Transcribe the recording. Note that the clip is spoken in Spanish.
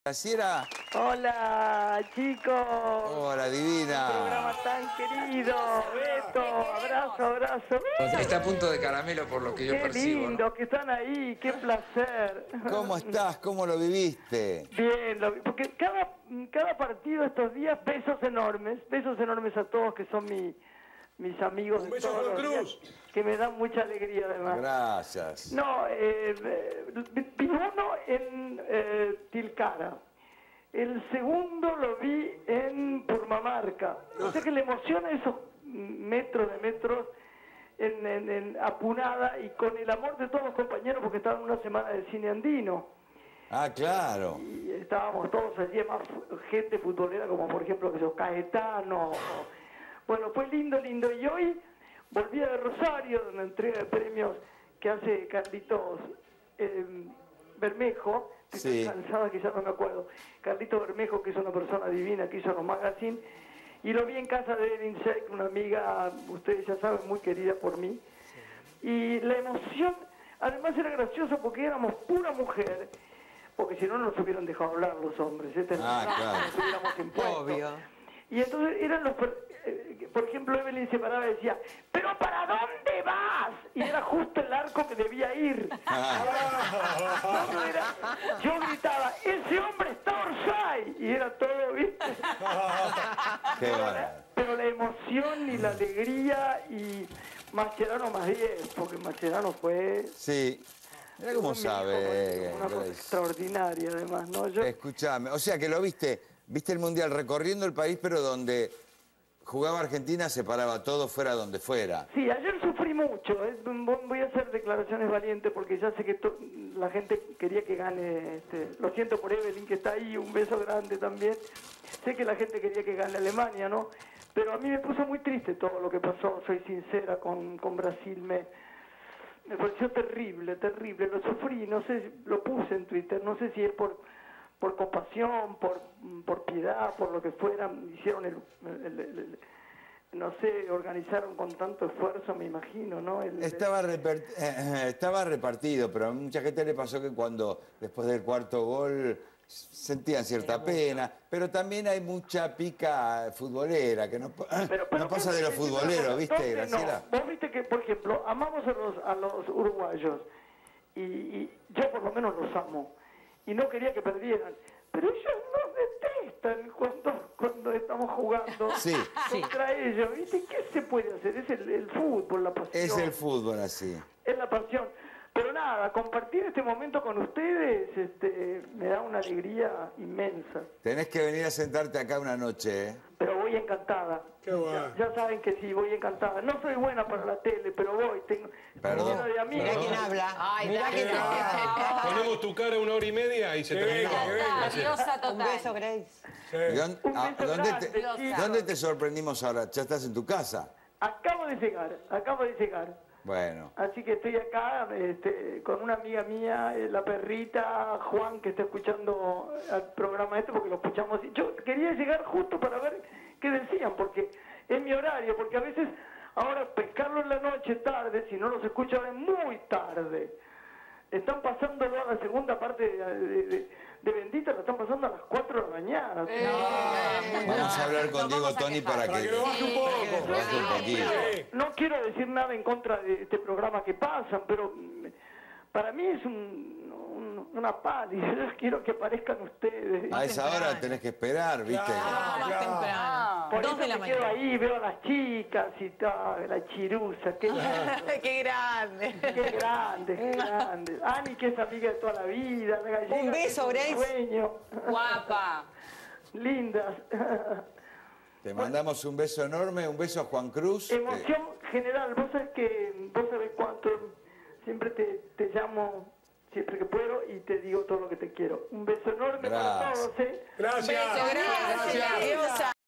Graciela. Hola, chicos. Hola, divina. Un programa tan querido. Beto, abrazo, abrazo. Está a punto de caramelo por lo que yo Qué percibo, lindo ¿no? que están ahí, qué placer. ¿Cómo estás? ¿Cómo lo viviste? Bien, porque cada partido estos días, besos enormes a todos que son mis amigos. Un beso a todos Juan los Cruz. días, que me dan mucha alegría además. Gracias. No, vi uno en Tilcara. El segundo lo vi en Purmamarca. O sea que le emociona esos metros en Apunada y con el amor de todos los compañeros porque estaban una semana de cine andino. Ah, claro. Y estábamos todos allí, más gente futbolera como por ejemplo que yo, Caetano. Bueno, fue lindo. Y hoy volví de Rosario, donde entrega de premios que hace Carlitos Bermejo. Sí. Estoy cansada que ya no me acuerdo. Carlitos Bermejo, que es una persona divina que hizo los magazines. Y lo vi en casa de Erin Sheik, una amiga, ustedes ya saben, muy querida por mí. Sí. Y la emoción, además era gracioso porque éramos pura mujer, porque si no nos hubieran dejado hablar los hombres. Claro. Nos hubiéramos impuesto. Obvio. Y entonces eran los... por ejemplo, Evelyn se paraba y decía, ¿pero para dónde vas? Y era justo el arco que debía ir. Yo gritaba, ese hombre está offside. Y era todo, ¿viste? Qué bueno. Pero la emoción y la alegría y Mascherano más 10, porque Mascherano fue... Sí. Mira cómo sabe. Una cosa extraordinaria, además, ¿no? Escuchame, o sea que lo viste el Mundial recorriendo el país, pero donde jugaba Argentina se paraba todo fuera donde fuera. Sí, ayer sufrí mucho. Voy a hacer declaraciones valientes porque ya sé que la gente quería que gane. Lo siento por Evelyn que está ahí, un beso grande también. Sé que la gente quería que gane Alemania, ¿no? Pero a mí me puso muy triste todo lo que pasó, soy sincera, con Brasil. Me pareció terrible. Lo sufrí, no sé, lo puse en Twitter, no sé si es por compasión, por piedad, por lo que fuera, hicieron no sé, organizaron con tanto esfuerzo, me imagino, ¿no? Estaba repartido, pero a mucha gente le pasó que cuando, después del cuarto gol, sentían cierta pena, pero también hay mucha pica futbolera, que no pasa de los futboleros, ¿viste, Graciela? No. Vos viste que, por ejemplo, amamos a los uruguayos, y yo por lo menos los amo, y no quería que perdieran, pero ellos nos detestan cuando estamos jugando contra ellos, ¿viste? ¿Qué se puede hacer? Es el fútbol, la pasión. Es el fútbol así. Es la pasión. Pero nada, compartir este momento con ustedes me da una alegría inmensa. Tenés que venir a sentarte acá una noche, ¿eh? Pero voy encantada. Qué bueno. Ya saben que sí, voy encantada. No soy buena para la tele, pero voy. Tengo lleno de amigos. Mira quién habla. Ay, Mira dale, quién habla. Ponemos tu cara 1 hora y media y se terminó. diosa total. Un beso, Grace. ¿Y grande, ¿Dónde te sorprendimos ahora? ¿Ya estás en tu casa? Acabo de llegar. Bueno. Así que estoy acá con una amiga mía, la perrita Juan, que está escuchando el programa porque lo escuchamos. Yo quería llegar justo para ver qué decían, porque es mi horario, porque a veces ahora pescarlo en la noche tarde, si no los escucho ahora es muy tarde. Están pasando la segunda parte de Bendita, la están pasando a las 4 de la mañana. Vamos a hablar con Diego Toni para que lo baje un poco. baje un poquito. No quiero decir nada en contra de este programa que pasan, pero para mí es una pálida. Yo quiero que aparezcan ustedes. A esa hora tenés que esperar, ¿viste? Más temprano. Por 2 eso de la me quedo mañana. ahí, veo a las chicas y tal, la chirusa, qué ¡Qué grande! qué grande. Ani, que es amiga de toda la vida. La gallega, Un beso, que es un Grace. sueño. Guapa. Lindas. Te mandamos un beso enorme, un beso a Juan Cruz. Emoción general, vos sabés cuánto, siempre te llamo, siempre que puedo, y te digo todo lo que te quiero. Un beso enorme para Gracias. todos, ¿eh? Gracias. Beso, gracias. Gracias. Diosa.